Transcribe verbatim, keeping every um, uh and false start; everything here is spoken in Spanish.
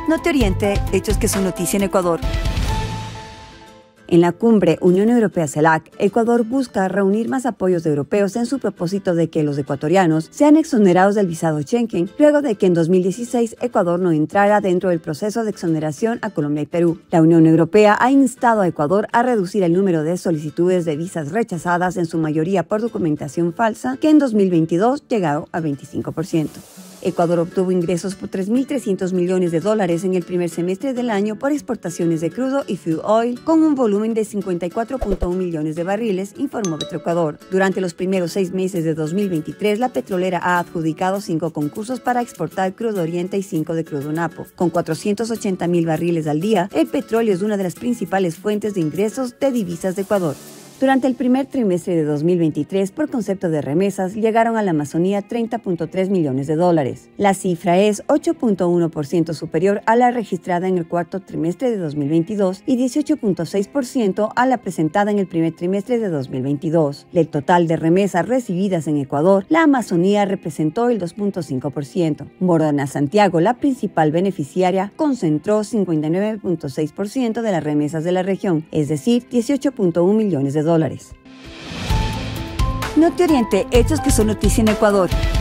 Norte Oriente, hechos que son noticia en Ecuador. En la cumbre Unión Europea-CELAC, Ecuador busca reunir más apoyos de europeos en su propósito de que los ecuatorianos sean exonerados del visado Schengen, luego de que en dos mil dieciséis Ecuador no entrara dentro del proceso de exoneración a Colombia y Perú. La Unión Europea ha instado a Ecuador a reducir el número de solicitudes de visas rechazadas, en su mayoría por documentación falsa, que en dos mil veintidós llegaron a veinticinco por ciento. Ecuador obtuvo ingresos por tres mil trescientos millones de dólares en el primer semestre del año por exportaciones de crudo y fuel oil, con un volumen de cincuenta y cuatro punto uno millones de barriles, informó Petroecuador. Durante los primeros seis meses de dos mil veintitrés, la petrolera ha adjudicado cinco concursos para exportar crudo Oriente y cinco de crudo Napo. Con cuatrocientos ochenta mil barriles al día, el petróleo es una de las principales fuentes de ingresos de divisas de Ecuador. Durante el primer trimestre de dos mil veintitrés, por concepto de remesas, llegaron a la Amazonía treinta punto tres millones de dólares. La cifra es ocho punto uno por ciento superior a la registrada en el cuarto trimestre de dos mil veintidós y dieciocho punto seis por ciento a la presentada en el primer trimestre de dos mil veintidós. Del total de remesas recibidas en Ecuador, la Amazonía representó el dos punto cinco por ciento. Morona Santiago, la principal beneficiaria, concentró cincuenta y nueve punto seis por ciento de las remesas de la región, es decir, dieciocho punto uno millones de dólares. Norte Oriente, hechos que son noticia en Ecuador.